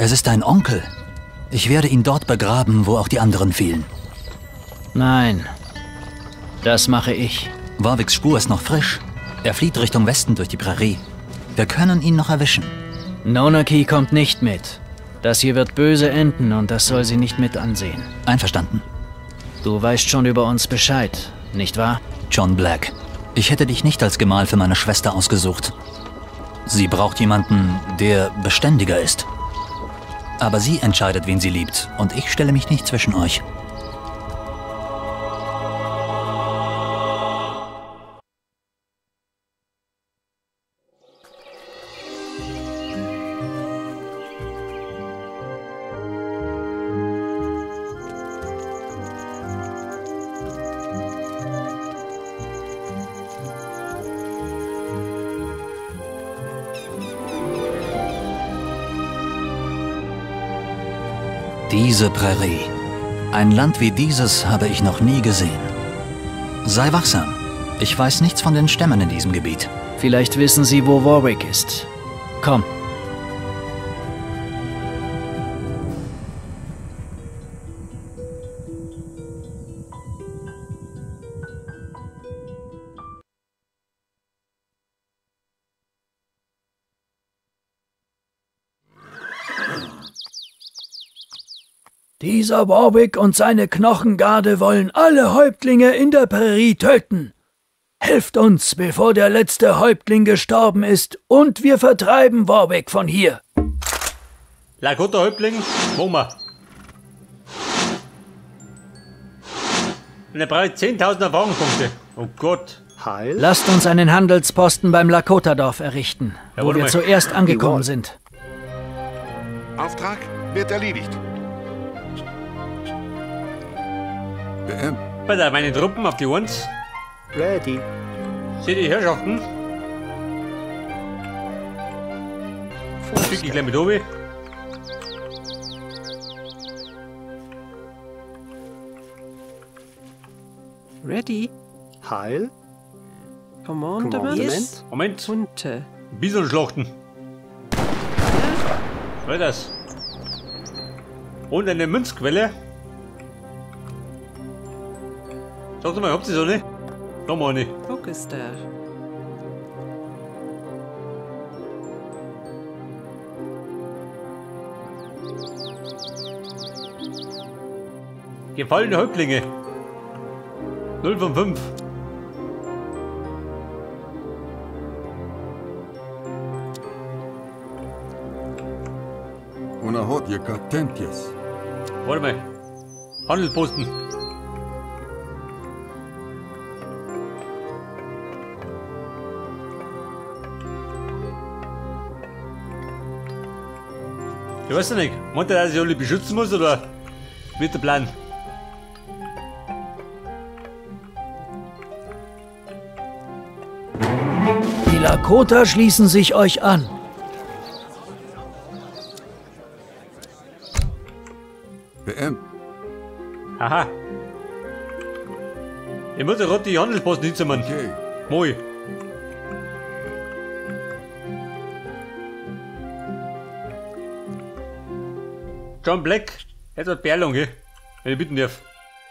Es ist dein Onkel. Ich werde ihn dort begraben, wo auch die anderen fielen. Nein, das mache ich. Warwicks Spur ist noch frisch. Er flieht Richtung Westen durch die Prärie. Wir können ihn noch erwischen. Nonaki kommt nicht mit. Das hier wird böse enden und das soll sie nicht mit ansehen. Einverstanden. Du weißt schon über uns Bescheid, nicht wahr? John Black. Ich hätte dich nicht als Gemahl für meine Schwester ausgesucht. Sie braucht jemanden, der beständiger ist. Aber sie entscheidet, wen sie liebt, und ich stelle mich nicht zwischen euch. Diese Prärie. Ein Land wie dieses habe ich noch nie gesehen. Sei wachsam. Ich weiß nichts von den Stämmen in diesem Gebiet. Vielleicht wissen sie, wo Warwick ist. Komm. Dieser Warwick und seine Knochengarde wollen alle Häuptlinge in der Prärie töten. Helft uns, bevor der letzte Häuptling gestorben ist, und wir vertreiben Warwick von hier. Lakota-Häuptling, wo wir? Und er braucht 10.000 Erfahrungspunkte. Oh Gott. Heil? Lasst uns einen Handelsposten beim Lakota-Dorf errichten, Ja, wo warte wir mal. zuerst angekommen sind. Auftrag wird erledigt. BM. Bei der meine Truppen auf die 1. Ready. Seht ihr Herrschaften? Schick ich gleich mit oben. Ready? Heil? Commandement? Yes. Moment. Hunte. Bison schlachten. Was ist das? Und eine Münzquelle. Sagt mal, habt ihr so eine? Nochmal eine. Orchester. Gefallene Häuptlinge. 0 von 5. Unahodjeka Tempjes. Warte mal. Handelsposten. Ich weiß ja nicht. Meint er, dass ich alle beschützen muss oder wird der Plan? Die Lakota schließen sich euch an. BM. Aha. Ich muss ja gerade die Handelsposten hinzumachen. Okay. Moi. John Black, etwas Perlung, gell? Wenn ich bitten darf.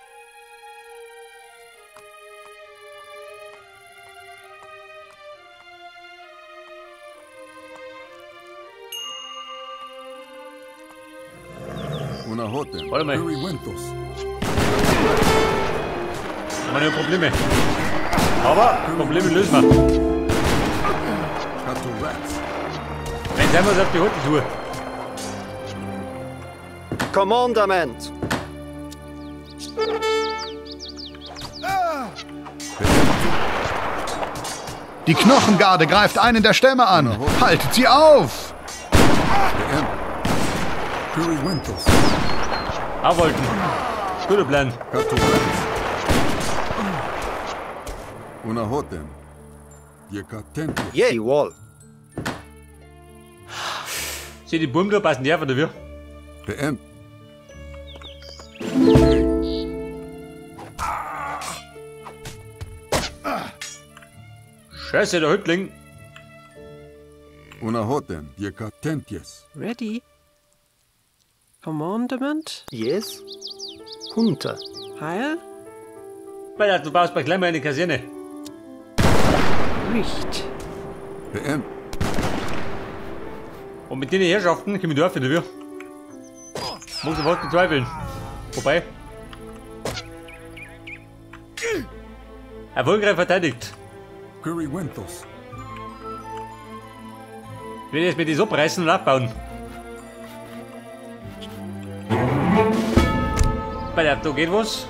Unahotem. Warte mal. Periwentos. Haben wir noch Probleme. Aber Probleme lösen wir. Katorats. Wenn sind wir uns auf die Hut Tour. Kommandament. Die Knochengarde greift einen der Stämme an. Haltet sie auf! BM. Periwentos. Abwolken. Guter Plan. Katorats. Unahotem. Jeka Tempjes. Yay, wall. Sieh die Buben da passen die einfach dafür. BM. Scheiße, der Häuptling. Unahotem. Jeka Tempjes. Ready? Commandement. Yes. Hunter. Heil. Weil du baust gleich mal eine Kaserne. Richt. PM. Und mit den Herrschaften können wir dürfen, wir. Muss ich was bezweifeln. Wobei. Erfolgreich verteidigt. Curry Wentos. Ich will jetzt mit die Suppe reißen und abbauen. Weil da geht was.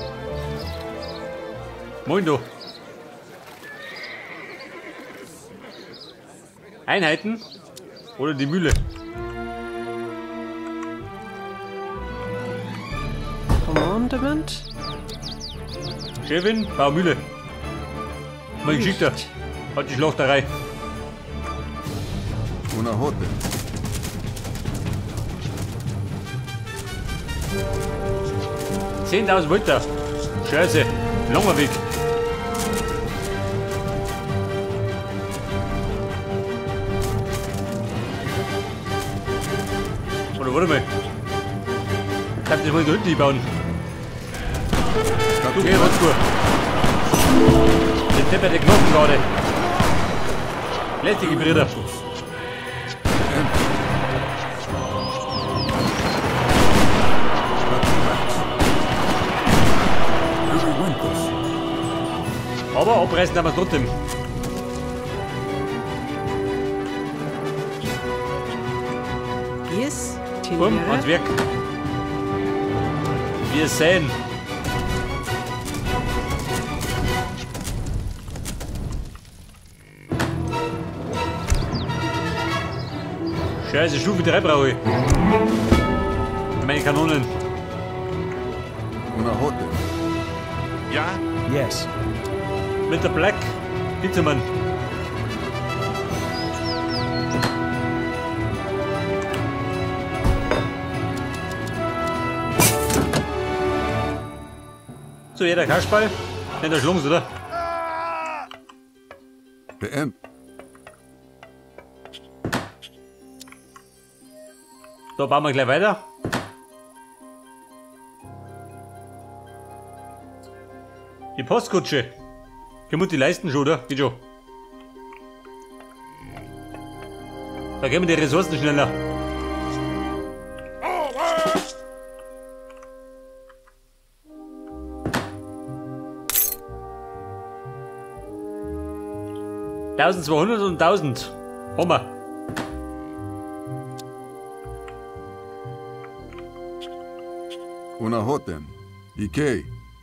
Moin du. Einheiten oder die Mühle? Commandement. Chefin, bau Mühle. Mein Geschichte. Hat die Schlachterei. Unahoten. $10.000 Meter. Scheiße. Langer Weg. Oder warte mal. Ich hab das mal die Hütte bauen. Du geh, was gut. Den Teppert der Knochen gerade. Lästige Brüder. Aber abreißen haben wir es trotzdem. Yes. Ans Werk. Wir sehen. Scheiße, Stufe 3 brauche ich. Meine Kanonen. Unahoten. Yes. Mit der Black. Bitte, Mann. So, jeder Kasperl. Nennt der Schlungs, oder? PM. Da bauen wir gleich weiter. Die Postkutsche. Können wir die leisten schon, oder? Geht schon. Da gehen wir die Ressourcen schneller. $1200 und 1000. Hammer. Unahoten. IK.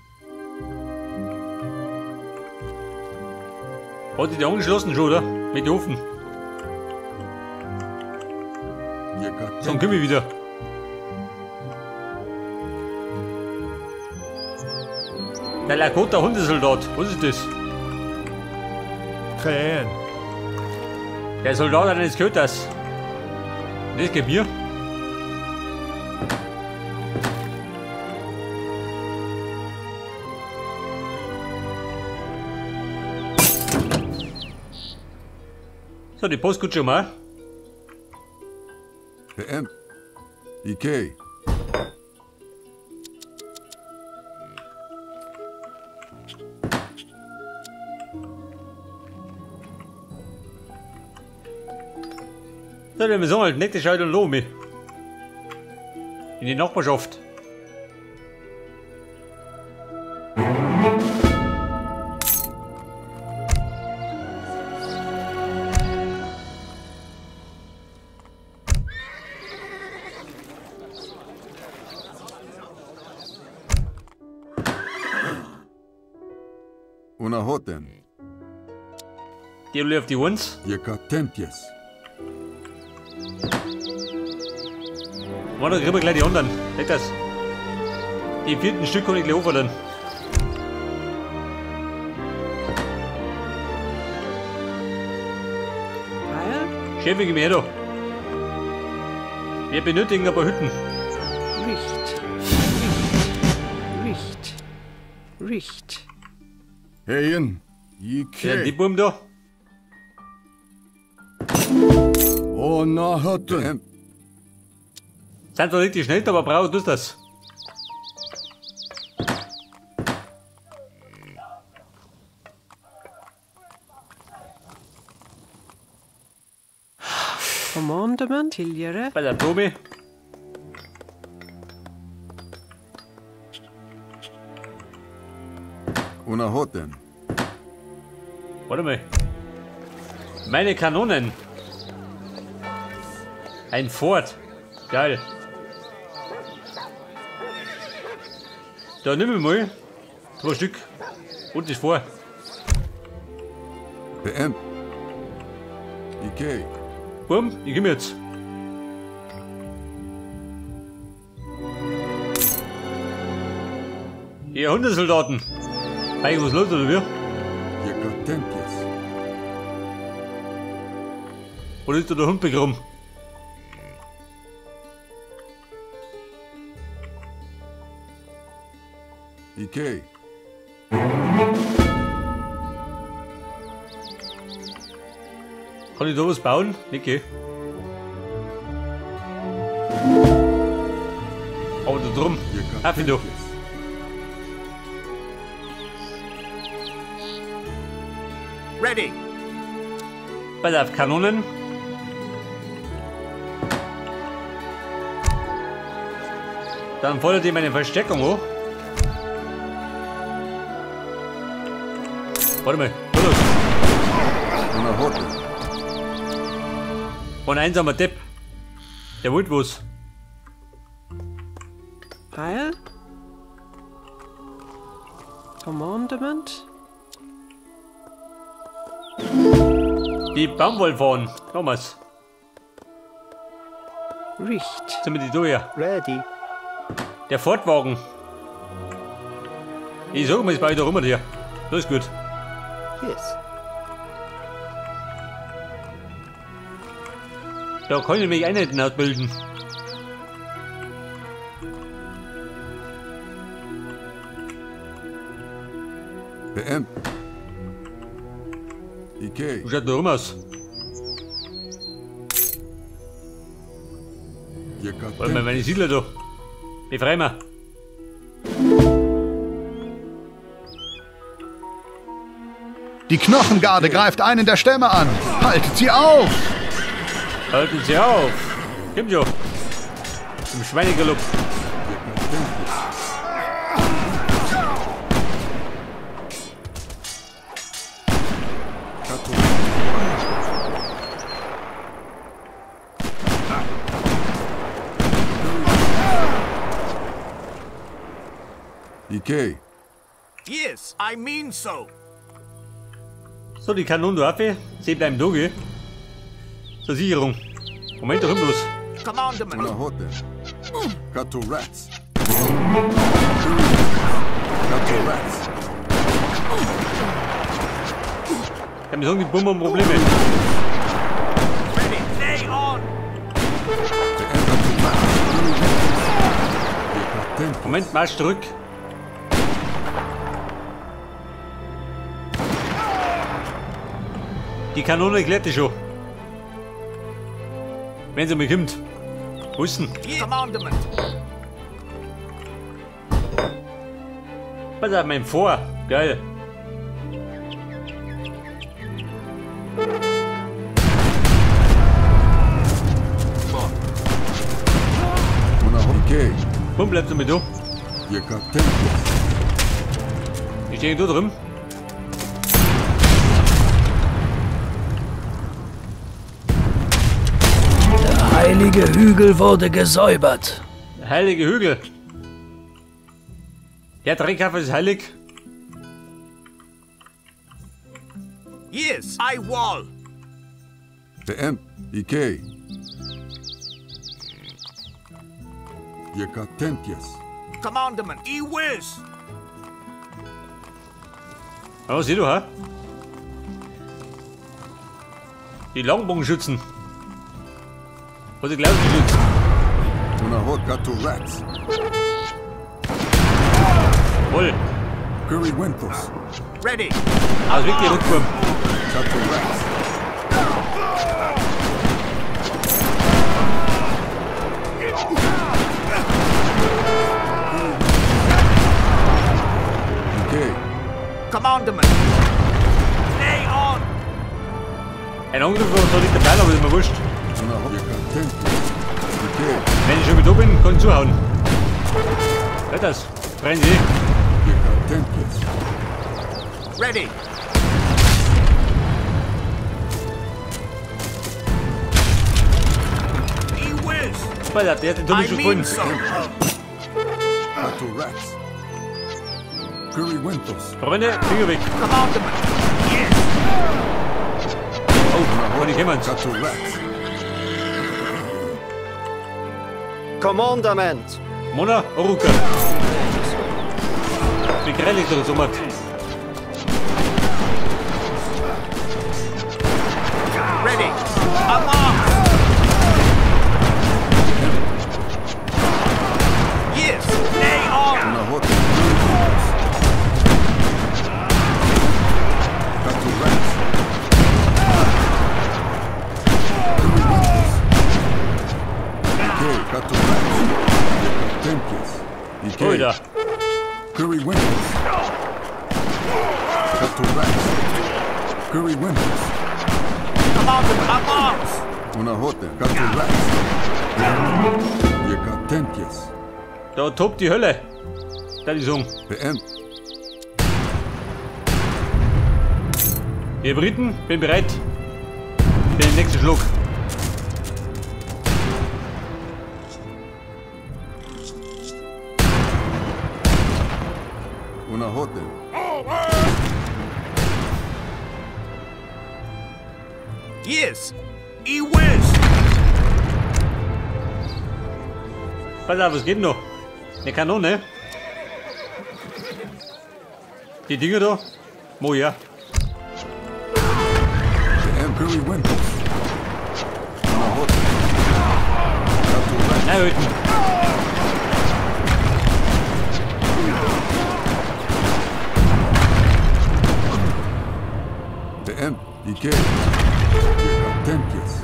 Hat die angeschlossen schon, oder? Mit den Ofen. Dann komm ich wieder. Der Lakota Hundesoldat. Was ist das? Keine Ahnung. Der Soldat eines Köters. Das geht mir. So, die Postkutsche mal. PM. IK. So, wir sagen halt nette Scheidung Lomi. In die Nachbarschaft. Unahoten. Die auf die Ones. Jekatentjes. Wann kriegen wir gleich die anderen? Leg das. Die vierten Stück kann ich gleich hochfahren. Heil. Chef, gib mir her da. Wir benötigen ein paar Hütten. Richt. Richt. Richt. Heyen. Die IK. Buben da. Unahoten. PM. Sind zwar nicht die schnellsten, aber brauchst du das. Commandement. Tiljere. Bei der Tommy. Una Hoten. Warte mal. Meine Kanonen. Ein Fort. Geil. Da nimm ich mal 2 Stück. Und das vor. PM. IK. Bumm, ich geh mir jetzt. Ihr Hundesoldaten. Hey, was los oder wie? Jekatempjes. Oder ist da der Hund begraben? IK. Kann ich da was bauen? Okay. Aber da drum. Hab ich doch. Ready. Pass auf, Kanonen. Dann fordert ihr meine Verstärkung hoch. Warte mal, los. Una Hoten. Und ein einsamer Depp. Der wollte was. Heil. Commandement. Die Baumwollfahren. Thomas. Richt. Sind wir die da her? Ready. Der Fortwagen. Ich sag mal, jetzt baue ich da rum hier. Das ist gut. Yes. Da kann ich mich auch nicht ausbilden. PM. IK. Wo schaut da rum aus? Warte mal, meine Siedler da. Befrei mal. Die Knochengarde greift einen der Stämme an. Haltet sie auf! Halten Sie auf! Kommt schon! Zum Schweinegalopp! IK. Yes, I mean so. So, die Kanonenwaffe. Sie bleiben da, gell? Zur Sicherung. Moment, da rum bloß. Commandment. Una Hoten. Kato Rats. Kato Rats. Kann mir sagen, die Bomben haben Probleme. Ready. Lay on. Moment, marsch zurück. Die Kanone klärt schon. Wenn sie mal kommt. Wo ist denn? Commandment. Pass auf, mein Vor. Geil. Una IK. Warum bleibst du mit da? Jekatempjes. Ich stehe da drin. Der heilige Hügel wurde gesäubert. Der heilige Hügel. Der Dreckhaffe ist heilig. Yes, I wall. PM. IK. Jekatempjes. Commandment. I whiz. Oh, sieh du, ha? Die Langbogenschützen. Was ich glaube, geschützt. Una Hot Kato Rats. Voll. Curry Winters. Ready. Aus Weg die Rückform. Kato Rats. commandment. Stay on. Ein Angriff war zwar nicht dabei, aber ist mir wurscht. Una hot Tempest. Decay. Wenn ich schon wieder da bin, kann ich zuhauen. Hört das? Brennen Sie. Tempest. Ready. He whiz. Alter, der hat den Tunnel schon gefunden. Gato Rats. Curry Wintos. Freunde, Finger weg. Commandment. Yes. Oh, kann ich jemand? Gato Rats. Commandament. Mona, Oruka. Wie grellig das so macht. Ready. Alarm. Yes. Stay on. Una hot Gato Rats. Decay. Gato Rats. Tempest. Decay. Oh, da. Curry Wintos. Gato Rats. Curry Wintos. Commandment. Alarms. Una hot Gato Rats. Jeka Tempest. Da tobt die Hölle. Da die Song. Beend. Ihr Briten, bin bereit für den nächsten Schluck. Una hot Yes. He whiz. Pass auf, was geht denn noch? Eine Kanone. Die Dinger da? Moja. Beend. Curry Wintos. Una hot Gato Rats. Na, Hütten. Beend. Decay. Jeka Tempest.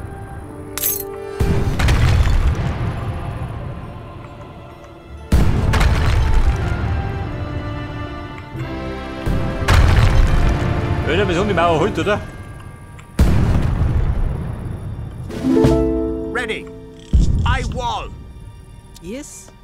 Hört bis um die Mauer holt, oder? Ready. I wall. Yes.